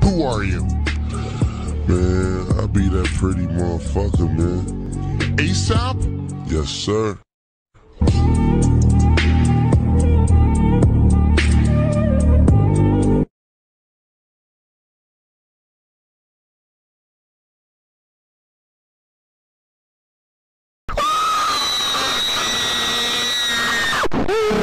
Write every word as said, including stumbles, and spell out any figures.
Who are you? Man, I be that pretty motherfucker, man. ASAP? Yes, sir. Woo!